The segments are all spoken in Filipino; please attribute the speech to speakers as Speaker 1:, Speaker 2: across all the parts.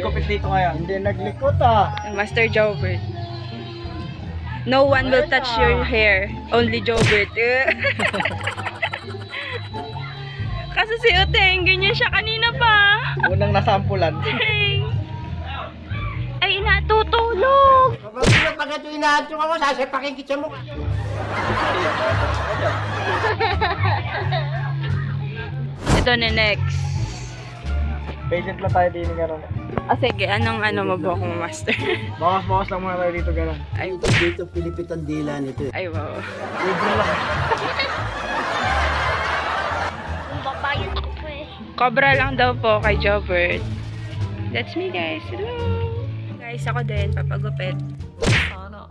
Speaker 1: magugupit dito ngayon.
Speaker 2: Hindi naglikot ah.
Speaker 3: Master Jobert. No one will touch your hair. Only Jobert. Kasi si Uteng, ganyan siya kanina pa.
Speaker 1: Unang nasampulan.
Speaker 3: Ay, natutulog.
Speaker 2: Pag ito inaadyo ako, sasapakin kita mo.
Speaker 3: Ito na next.
Speaker 1: Patient lang tayo din gano'n.
Speaker 3: Ah, sige. Anong mo ba kung master?
Speaker 1: Bawas-bawas lang muna tayo dito gano'n.
Speaker 3: Ay,
Speaker 2: Dito, Pilipit ang dila nito.
Speaker 3: ay wow.
Speaker 1: Libre lang.
Speaker 3: Cobra lang daw po kay Jobert. That's me, guys. Hello. Guys, ako din. Papagupit. Sana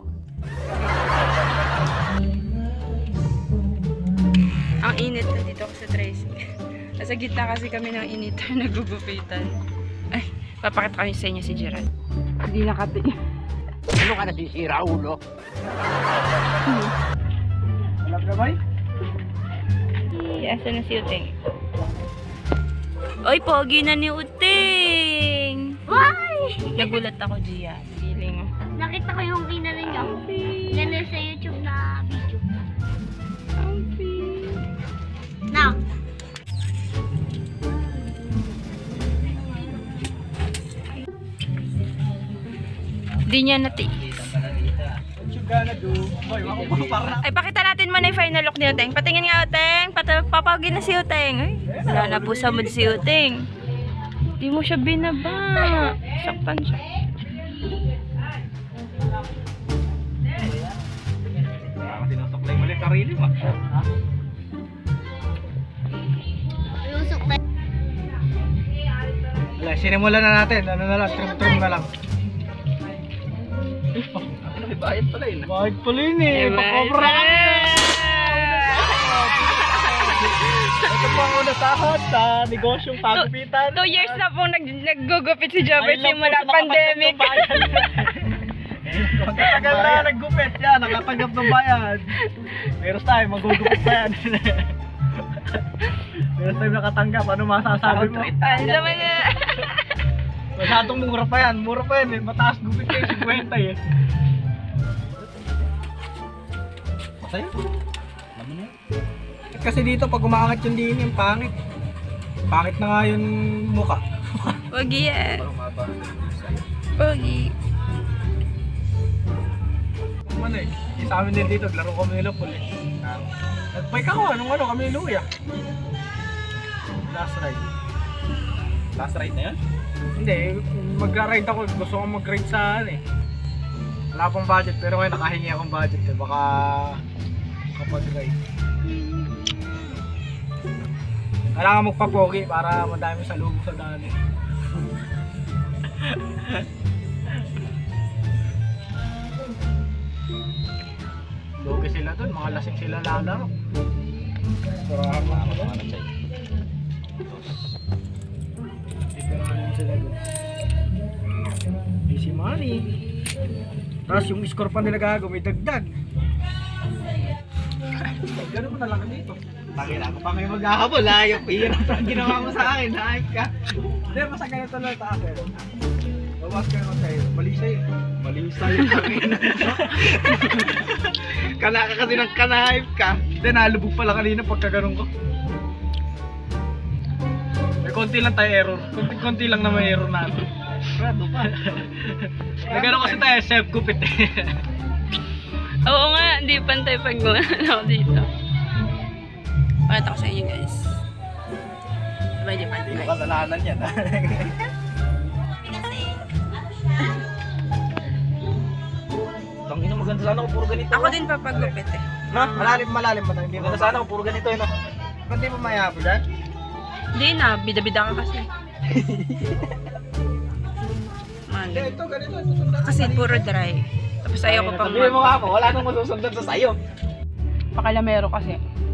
Speaker 3: Ang init na dito ako sa Tracy. Nasa gitna kasi kami ng initan. Nagugupitan. Ay, papakita ko sa inyo si Gerald. Hindi nakati.
Speaker 2: Ano ka nasisira, ulo?
Speaker 1: Alam na ba?
Speaker 3: Asa na si Uteng? Oy, pogi na ni Uteng!
Speaker 4: Why?
Speaker 3: Nagulat ako, Gia. Feeling.
Speaker 4: Nakita ko yung inanin niya. Yan sa YouTube na video. Now.
Speaker 3: Di niya natiis. Ay, pakita natin mo na yung final look ni Uteng. Patingin nga, Uteng. Papagin na si Uteng. Ay, wala na po sa mood si Uteng. Di mo siya binaba. Saktan siya.
Speaker 1: Sinusuklay mali sarili mo.
Speaker 4: Lusok na.
Speaker 1: Wala, sinimulan na natin. Ano na lang, trim na lang. May bayad pala yun. Bayad pala yun eh. Pakobra ka Ito po ang una sahod sa negosyong pagupitan.
Speaker 3: 2 years na pong naggugupit si Jobert simula pandemic.
Speaker 1: Magkatagal na naggupit yan, nakatanggap ng bayad. Meron tayo, magugupit pa yan. Meron tayo nakatanggap, ano masasabi mo?
Speaker 3: Ano naman na?
Speaker 1: Masyadong mura pa yan eh. Mataas gupit kayo, 50 eh. Masaya? Naman yan. Kasi dito pag umaangat yung din yung pangit. Pangit na nga yung mukha.
Speaker 3: Pogi yan. Pogi.
Speaker 1: Ano eh, sa amin din dito, laro kami nila pool eh. Nag-bike ako, kami luya. Last ride. Last ride na yan? Hindi, mag-ride ako. Gusto kong mag-ride sa ano eh. Wala akong budget, pero ngayon nakahingi akong budget eh. Baka kapag-ride. Kailangan magpapogi para madami sa lugo sa daan eh. Lugi sila dun, mga lasing sila lalaro. Purahan na ako naman ang chay. Purahan sila dun. Easy money. Tapos yung score pa nila gago, may dagdag. Gano'n mo na lang dito. Tangin ako pa kayo maghahabol ha. Yung hirap na ginawa mo sa akin. Naayos ka. Hindi, basta ganito lang sa akin. Bawas ka naman sa'yo. Mali sa'yo. Mali sa'yo. Tangin. Kanaka kasi ng kanahip ka. Hindi, nalubog pala kanina pagka ganun ko. May konti lang tayo error. Konti lang na may error natin. Rado pa. Nagano kasi tayo self-gupit eh.
Speaker 3: Oo nga, hindi pantay pag gumana ako dito. Pakita ko sa inyo guys. Sabay di pantay.
Speaker 1: Hindi kasalanan yan. Tangina maganda sana kung puro ganito.
Speaker 3: Ako din papagupit eh.
Speaker 1: No? Malalim ba tayo? Hindi maganda sana kung puro ganito yun. Ba't di mo mayapo dyan?
Speaker 3: Hindi na, bida-bida ka kasi.
Speaker 1: Hindi, ito ganito.
Speaker 3: Kasi puro dry. Tapos ayaw ko pang
Speaker 1: sabihin mo nga po, wala nang masusundan sa sayo.
Speaker 3: Pakalamero kasi.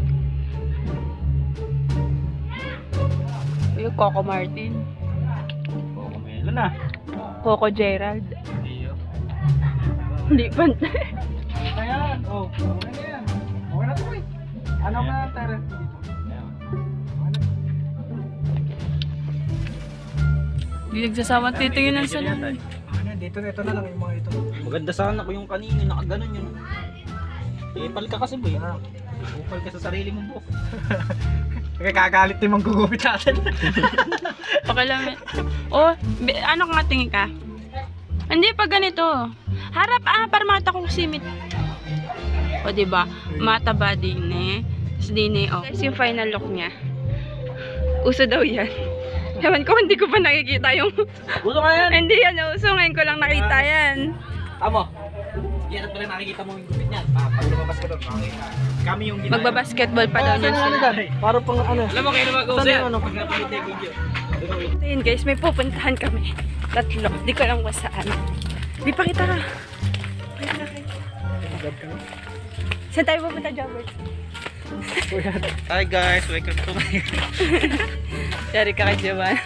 Speaker 3: Yung Coco Martin.
Speaker 1: Coco Melo na.
Speaker 3: Coco Gerald.
Speaker 1: Iyo.
Speaker 3: Hindi pantay.
Speaker 1: Ayan. Oh, okay na yan. Okay na to eh. Ano nga tara dito?
Speaker 3: Hindi nagsasama titingin ng salon.
Speaker 1: Ano, dito na lang yung mga ito.
Speaker 5: Maganda sana ko yung kanina, nakaganon yun. Ipal ka kasi boy. Upal ka sa sarili mong buhok.
Speaker 1: Kaya kagalit yung manggugupit natin.
Speaker 3: Okay lang. Oh, ano ka nga tingin ka? Hindi pa ganito. Harap para mata kong simit. O diba? Mata ba din eh. Tapos din eh. Oh. Guys, yung final look niya. Uso daw yan. Ewan ko, hindi ko pa nakikita yung...
Speaker 5: Gusto ka yan?
Speaker 3: Hindi yan uso. Ngayon ko lang nakita yan.
Speaker 5: Tama. Hindi na pala nakikita mo yung gupit niyan.
Speaker 1: Pag lumabas ka doon, makikita. Kami yung ginaya.
Speaker 3: Magbabasketball pa daw niyan sila.
Speaker 1: Para pang ano.
Speaker 5: Alam mo kayo na mag-uusap.
Speaker 1: Saan yung ano?
Speaker 5: Pag napilit yung video.
Speaker 3: Ayun guys, may pupuntahan kami. Tatlo. Di ko lang kung saan. Di pakita ka. Pakita ka. Saan tayo pupunta, Jobber?
Speaker 5: Hi guys, welcome to my...
Speaker 3: Yari ka kay Jovan.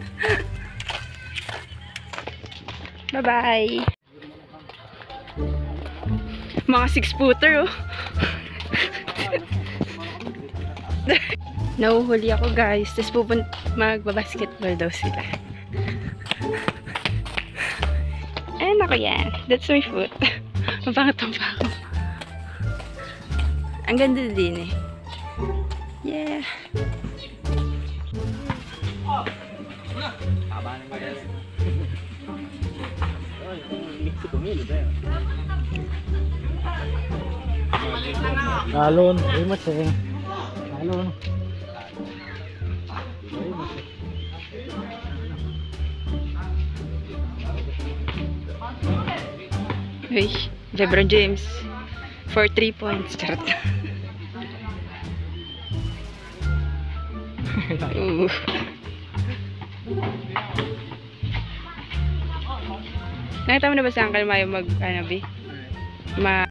Speaker 3: Bye-bye. Mga 6-footer, oh. Nauhuli ako, guys. Tapos magbabasketball daw sila. Ayun ako yan. That's my foot. Mapangatong pa ako. Ang ganda din eh. Yeah.
Speaker 5: Haba ng mga yan. Ay, hindi ko tumilid eh.
Speaker 1: Talon. Ay, masing. Talon.
Speaker 3: Uy, LeBron James. For 3 points. Charot. Nakita mo na ba sa Uncle Mayo mag, ano,